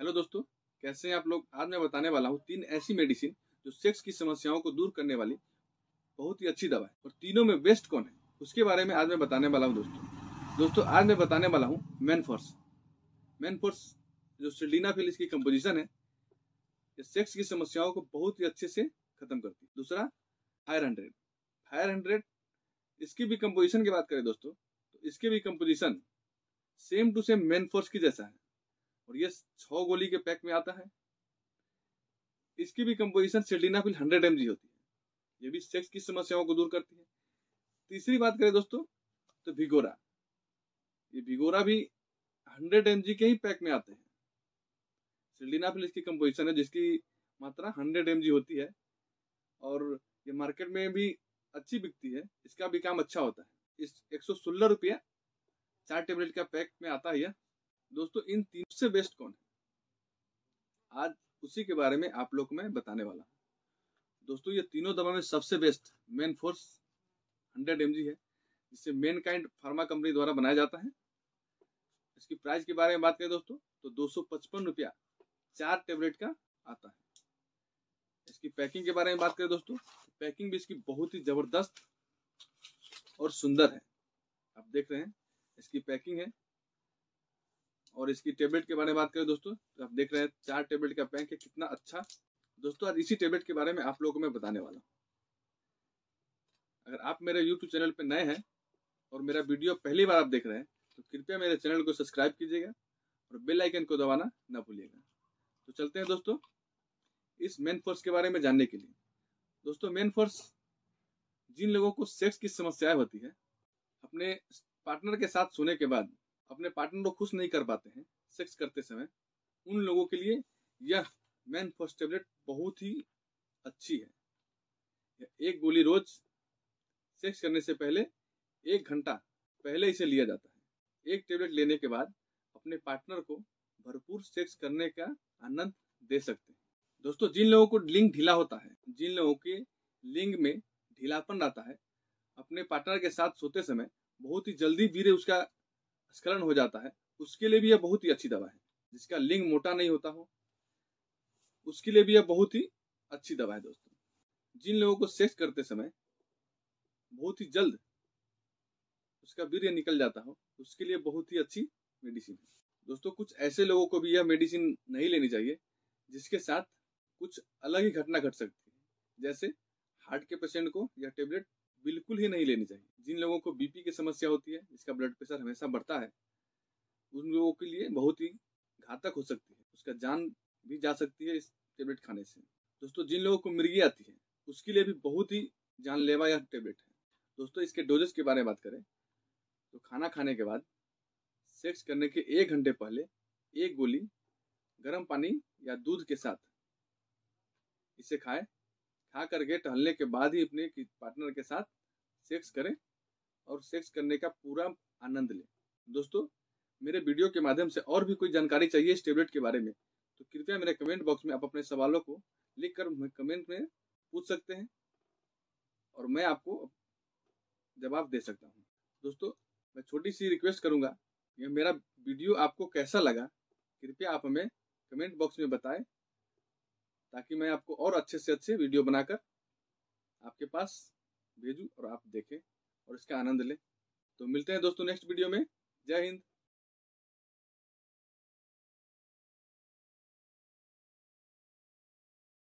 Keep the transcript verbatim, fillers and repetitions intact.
Hello दोस्तों, कैसे हैं आप लोग। आज मैं बताने वाला हूँ तीन ऐसी मेडिसिन जो सेक्स की समस्याओं को दूर करने वाली बहुत ही अच्छी दवा है, और तीनों में बेस्ट कौन है उसके बारे में आज मैं बताने वाला हूँ दोस्तों। दोस्तों आज मैं बताने वाला हूँ मैनफोर्स। मैनफोर्स जो सिल्डेनाफिल इसकी कंपोजिशन है, ये सेक्स की समस्याओं को बहुत ही अच्छे से खत्म करती है। दूसरा फायर हंड्रेड। फायर हंड्रेड इसकी भी कंपोजिशन की बात करें दोस्तों, तो इसकी भी composition same to same Manforce की जैसा है, और ये छह गोली के पैक में आता है। इसकी भी composition sildenafil hundred M G होती है, ये भी सेक्स की समस्याओं को दूर करती है। तीसरी बात करें दोस्तों तो भिगोरा। ये भिगोरा भी हंड्रेड एम जी के ही पैक में आते हैं। सिल्डेनाफिल इसकी कंपोजिशन है जिसकी मात्रा हंड्रेड एम जी होती है, और ये मार्केट में भी अच्छी बिकती है। इसका भी काम अच्छा होता है। इस एक सौ सोलह रुपया चार टेबलेट का पैक में आता है। दोस्तों इन तीन से बेस्ट कौन है, आज उसी के बारे में आप लोग मैं बताने वाला हूँ। दोस्तों ये तीनों दवा में सबसे best Manforce hundred M G है, जिसे मैनकाइंड फार्मा कंपनी द्वारा बनाया जाता है। इसकी प्राइस के बारे में बात करें दोस्तों तो दो सौ पचपन रुपया चार टेबलेट का आता है। इसकी पैकिंग के बारे में बात करें दोस्तों, पैकिंग भी इसकी बहुत ही जबरदस्त और सुंदर है। आप देख रहे हैं इसकी पैकिंग है। और इसकी टेबलेट के बारे में बात करें दोस्तों तो आप देख रहे हैं चार टेबलेट का पैक है, कितना अच्छा। दोस्तों आज इसी टेबलेट के बारे में आप लोगों को मैं बताने वाला हूँ। अगर आप मेरे यूट्यूब चैनल पर नए हैं और मेरा वीडियो पहली बार आप देख रहे हैं तो कृपया मेरे चैनल को सब्सक्राइब कीजिएगा और बेल आइकन को दबाना ना भूलिएगा। तो चलते हैं दोस्तों इस मैनफोर्स के बारे में जानने के लिए। दोस्तों मैनफोर्स जिन लोगों को सेक्स की समस्याएं होती है, अपने पार्टनर के साथ सोने के बाद अपने पार्टनर को खुश नहीं कर पाते हैं सेक्स करते समय, उन लोगों के लिए यह मैनफोर्स टेबलेट बहुत ही अच्छी है। एक गोली रोज सेक्स करने से पहले एक घंटा पहले इसे लिया जाता है। एक टेबलेट लेने के बाद अपने पार्टनर को भरपूर सेक्स करने का आनंद दे सकते हैं। दोस्तों जिन लोगों को लिंग ढीला होता है, जिन लोगों के लिंग में ढीलापन आता है, अपने पार्टनर के साथ सोते समय बहुत ही जल्दी वीर्य उसका स्खलन हो जाता है, उसके लिए भी यह बहुत ही अच्छी दवा है। जिसका लिंग मोटा नहीं होता हो उसके लिए भी यह बहुत ही अच्छी दवा है। दोस्तों जिन लोगों को सेक्स करते समय बहुत ही जल्द उसका वीर्य निकल जाता हो उसके लिए बहुत ही अच्छी मेडिसिन है। दोस्तों कुछ ऐसे लोगों को भी यह मेडिसिन नहीं लेनी चाहिए जिसके साथ कुछ अलग ही घटना घट सकती है, जैसे हार्ट के पेशेंट को यह टेबलेट बिल्कुल ही नहीं लेनी चाहिए। जिन लोगों को बीपी की समस्या होती है, जिसका ब्लड प्रेशर हमेशा बढ़ता है, उन लोगों के लिए बहुत ही घातक हो सकती है, उसका जान भी जा सकती है इस टेबलेट खाने से। दोस्तों जिन लोगों को मिर्गी आती है उसके लिए भी बहुत ही जानलेवा यह टेबलेट है। दोस्तों इसके डोजेस के बारे में बात करें तो खाना खाने के बाद सेक्स करने के एक घंटे पहले एक गोली गर्म पानी या दूध के साथ इसे खाएं। खा करके टहलने के बाद ही अपने पार्टनर के साथ सेक्स करें और सेक्स करने का पूरा आनंद लें। दोस्तों मेरे वीडियो के माध्यम से और भी कोई जानकारी चाहिए इस टेबलेट के बारे में तो कृपया मेरे कमेंट बॉक्स में आप अपने सवालों को लिख कर कमेंट में पूछ सकते हैं और मैं आपको जवाब दे सकता हूँ। दोस्तों मैं छोटी सी रिक्वेस्ट करूंगा, यह मेरा वीडियो आपको कैसा लगा कृपया आप हमें कमेंट बॉक्स में बताएं, ताकि मैं आपको और अच्छे से अच्छे वीडियो बनाकर आपके पास भेजूं और आप देखें और इसका आनंद लें। तो मिलते हैं दोस्तों नेक्स्ट वीडियो में। जय हिंद।